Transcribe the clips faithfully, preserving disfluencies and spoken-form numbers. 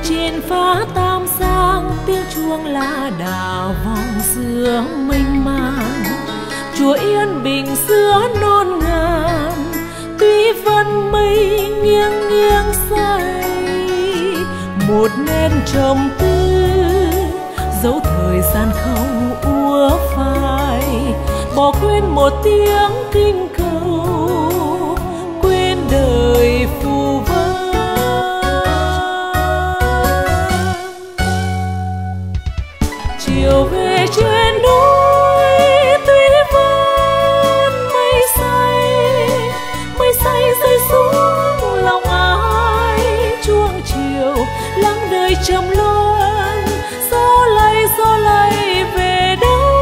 trên phá tam giang, tiếng chuông la đà vòng giữa mênh mang. Chùa yên bình giữa non ngàn, tuy vân mây nghiêng nghiêng say. Một nén trầm tư dấu thời gian không úa phai, bỏ quên một tiếng kinh cầu, quên đời phù vân. Chiều về trên núi tuy vân mây say, mây say rơi xuống lòng ai. Chuông chiều lắng đời trầm luân, gió lay gió lay về đâu.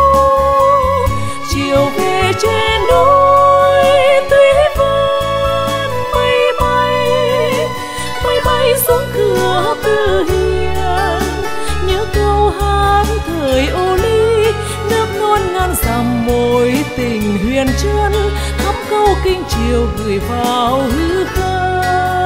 Chiều về trên núi tuy vân mây bay, mây bay xuống cửa Tư Hiền. Nhớ câu hát thời ô ly, nước non ngàn dặm mối tình huyền chân, thắm câu kinh chiều gửi vào hư không.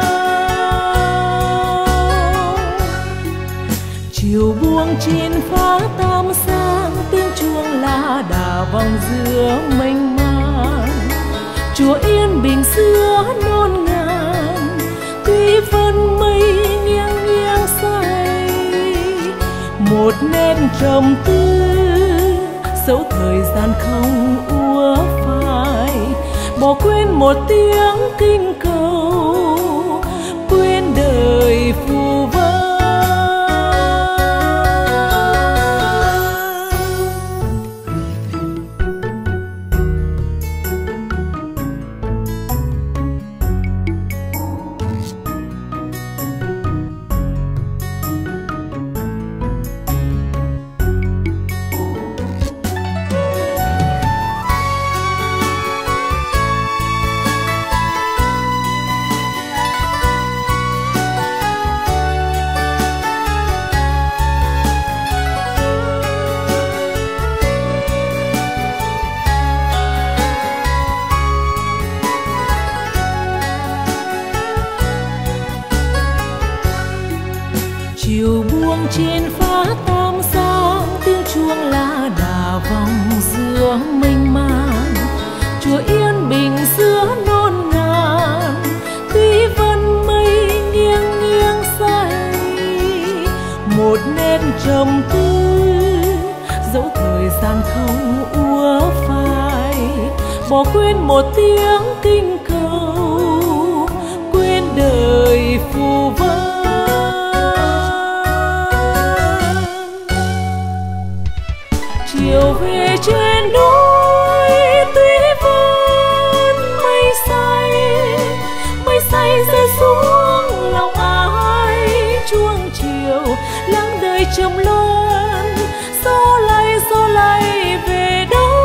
Chiều buông trên phá tam giang, tiếng chuông la đà vòng giữa mênh mang. Chùa yên bình giữa non ngàn, tuy vân mây nghiêng nghiêng say. Một nén trầm tư dấu thời gian không úa phai, bỏ quên một tiếng kinh cầu, quên đời phù vân. Chiều buông trên phá tam giang, tiếng chuông la đà vòng giữa mênh mang. Chùa yên bình giữa non ngàn, tuy vân mây nghiêng nghiêng say. Một nén trầm tư dấu thời gian không úa phai, bỏ quên một tiếng kinh cầu, quên đời phù vân. Chiều về trên núi tuy vân mây say, mây say rơi xuống lòng ai. Chuông chiều lắng đời trầm luân, gió lay gió lay về đâu.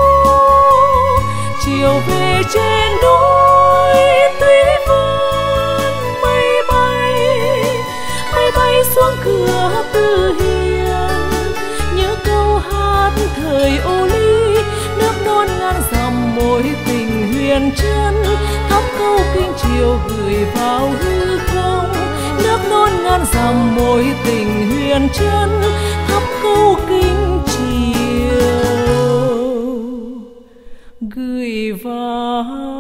Chiều về trên núi tuy vân mây bay, mây bay xuống cửa Tư Hiền. Nhớ câu hát thời ô ly, nước non ngàn dặm mối tình huyền chân, thắm câu kinh chiều gửi vào hư không. Nước non ngàn dặm mối tình huyền chân, thắm câu kinh chiều gửi vào